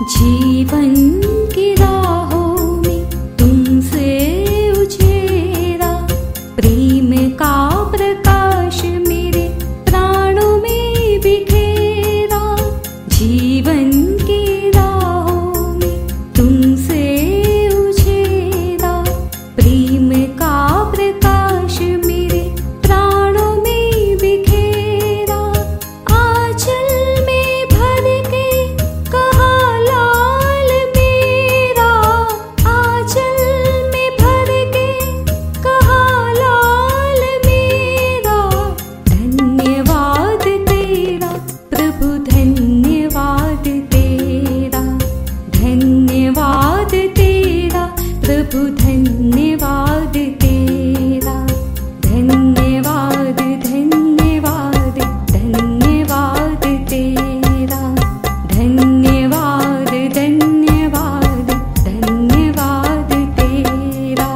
जीवन की राहों में तुमसे उछेरा, प्रेम का प्रकाश मेरे प्राणों में बिखेरा। जीवन की राहों में तुमसे उछेरा, प्रेम का प्रकाश मेरे प्राणों में बिखेरा। आंचल में भर के कहा लाल मेरा, आंचल में भर के कहा लाल मेरा। धन्यवाद तेरा प्रभु, धन्यवाद तेरा, धन्यवाद तेरा प्रभु, धन्यवाद तेरा। धन्यवाद धन्यवाद धन्यवाद तेरा, धन्यवाद धन्यवाद धन्यवाद तेरा।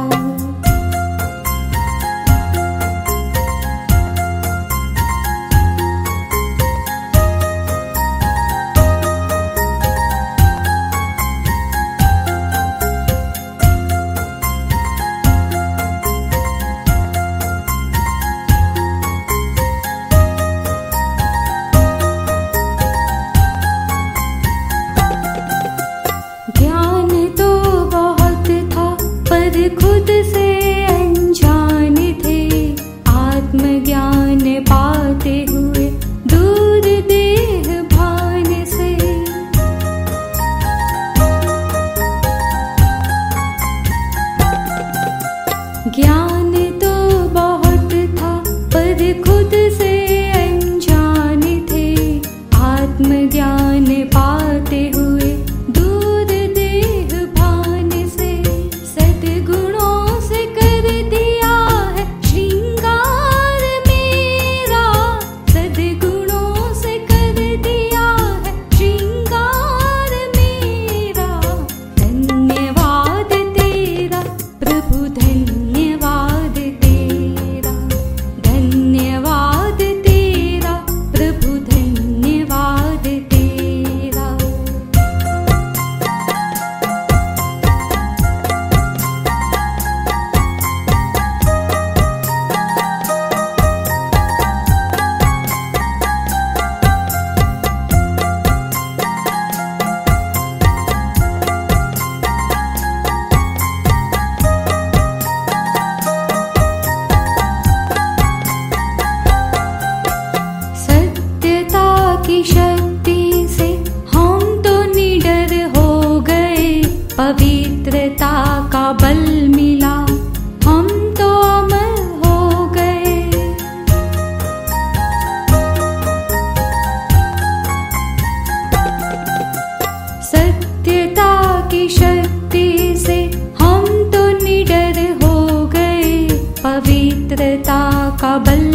ज्ञान तो बहुत था पर खुद से अनजान थे, आत्मज्ञान पाते हुए दूर देह भान से। ज्ञान तो बहुत था पर खुद से अनजान थे, आत्मज्ञान पाते हुए दूर देह भान से। सद्गुणों से कर दिया है श्रृंगार मेरा, सद्गुणों से कर दिया है श्रृंगार मेरा। धन्यवाद तेरा प्रभु, धन्यवाद तेरा, धन्यवाद तेरा प्रभु, धन्यवाद तेरा। सत्यता की शक्ति से हम तो निडर हो गए, पवित्रता का बल मिला हम तो अमर हो गए। सत्यता की शक्ति से हम तो निडर हो गए, पवित्रता का बल